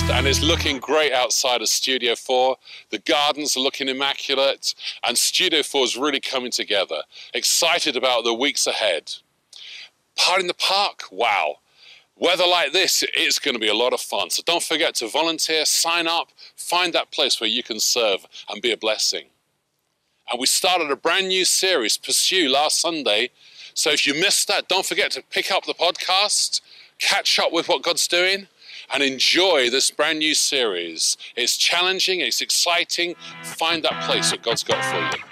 And it's looking great outside of Studio 4. The gardens are looking immaculate, and Studio 4 is really coming together. Excited about the weeks ahead. Part in the park, wow. Weather like this, it's going to be a lot of fun. So don't forget to volunteer, sign up, find that place where you can serve and be a blessing. And we started a brand new series, Pursue, last Sunday. So if you missed that, don't forget to pick up the podcast, catch up with what God's doing, and enjoy this brand new series. It's challenging, it's exciting. Find that place that God's got for you.